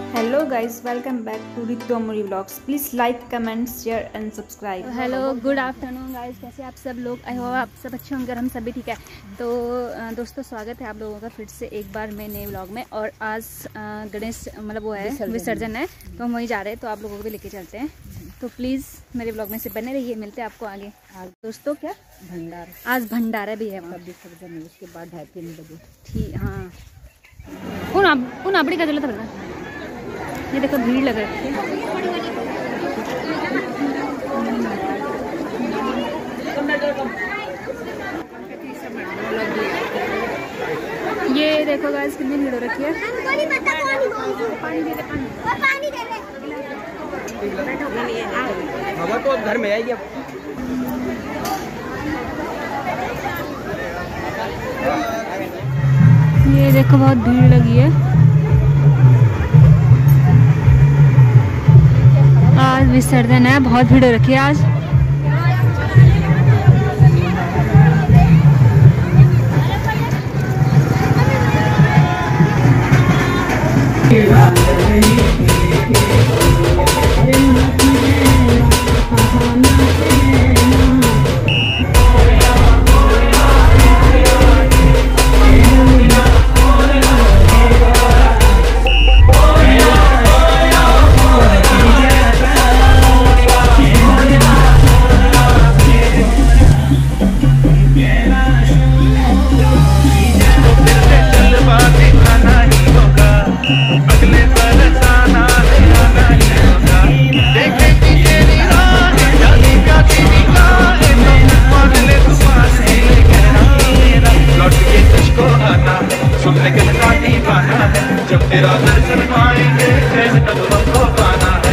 Hello guys, welcome back to Ritu Mori vlogs. Please like, comment, share and subscribe. Hello, good afternoon guys, कैसे आप सब लोग? I hope आप सब अच्छे होंगे और हम सब भी ठीक है। तो दोस्तों, स्वागत है आप लोगों का फिर से एक बार मैं नए व्लॉग में। और आज गणेश मतलब वो है विसर्जन है, तो हम वहीं जा रहे हैं, तो आप लोगों को भी लेके चलते हैं। तो प्लीज़ मेरे व्लॉग में से बने रहिए, मिलते हैं आपको आगे। दोस्तों, क्या भंडारा, आज भंडारा भी है वहाँ, विसर्जन है, उसके बाद 2:30-3 बजे। ठीक, हाँ। कौन आपड़ी का चला था? ये देखो भीड़ लग रही है। ये देखो गाइस कितनी भीड़ हो रखी है। हवा तो घर में आएगी। ये देखो बहुत भीड़ लगी है। आज विसर्जन है, बहुत भीड़ हो रखी है आज। जब तेरा दर्शन पाएंगे तब हमको पाना है।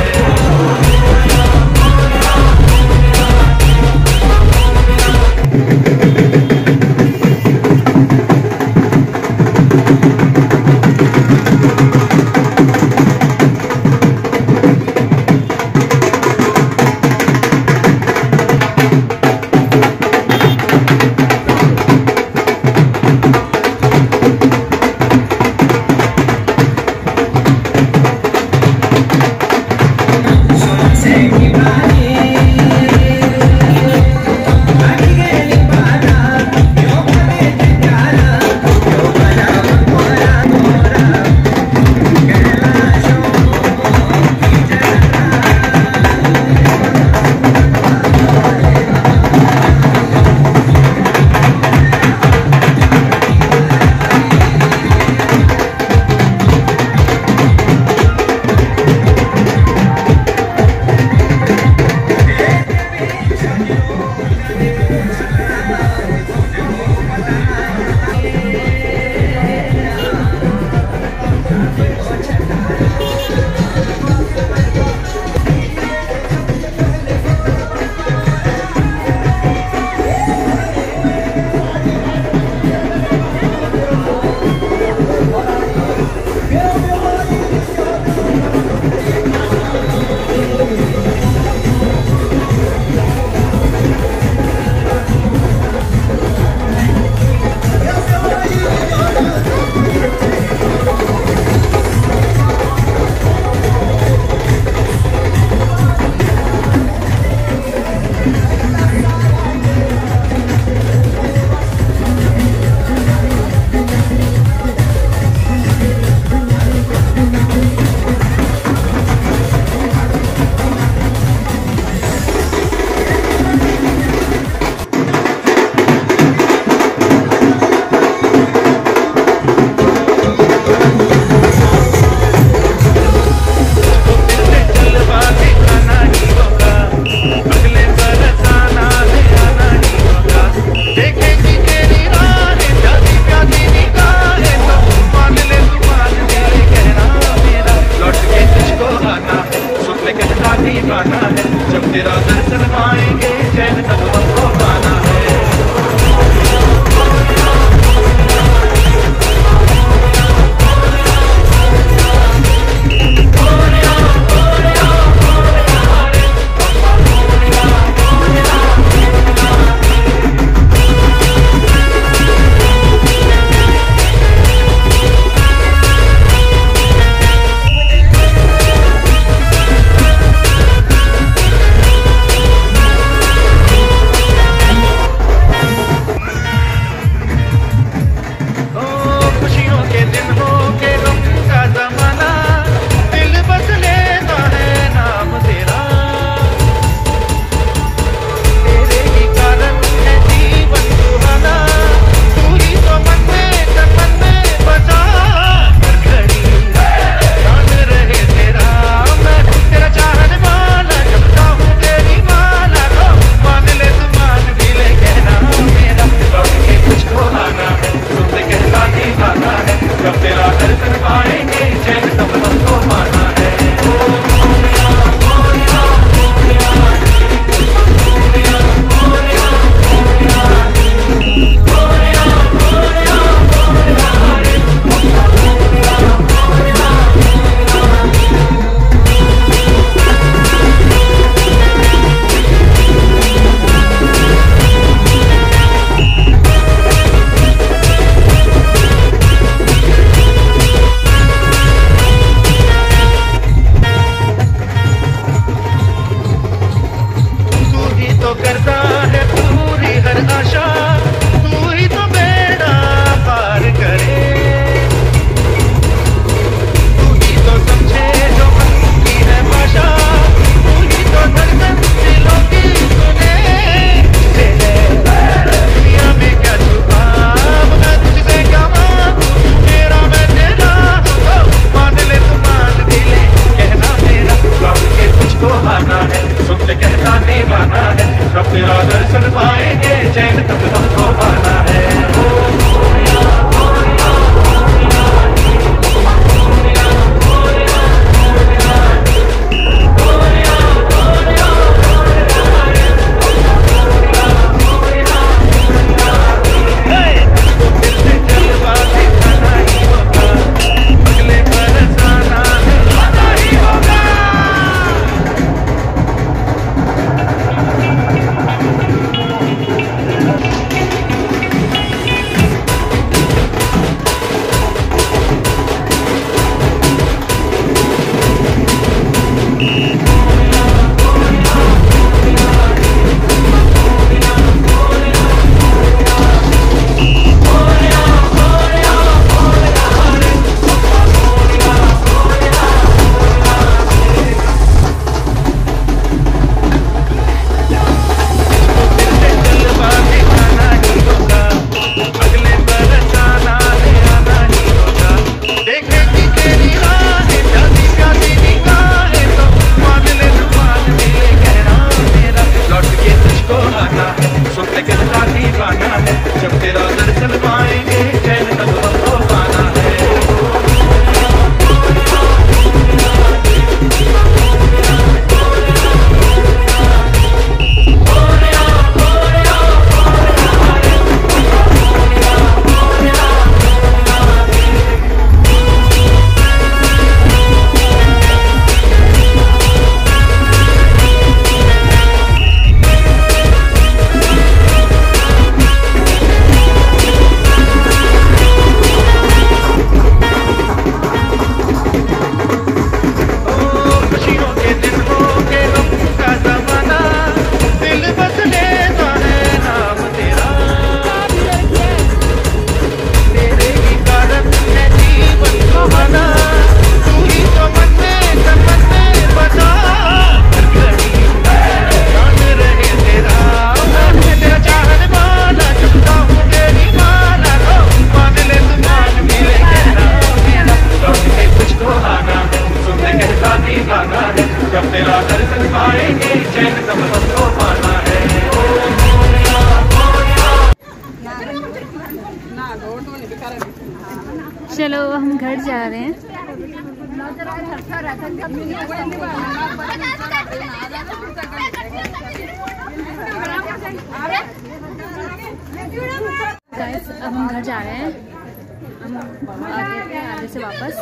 गाइस अब हम घर जा रहे हैं, हम आ गए थे आगे से वापस।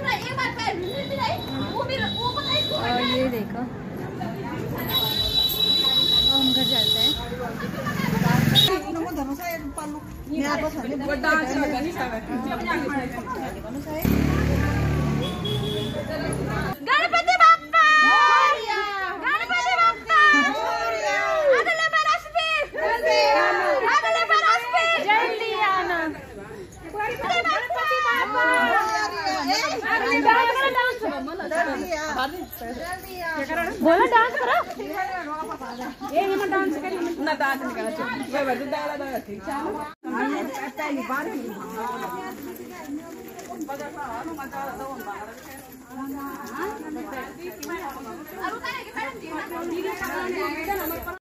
और ये देखो हम घर जाते हैं। गणपति बाप्पा, गणपति बाप्पा, अगले बरस भी, अगले बरस भी जल्दी आना। गणपति बाप्पा, बोलो डांस करो। ये ना डांस करी ना डांस नहीं करा वो बजे दाला दाला ठीक है बार की मजा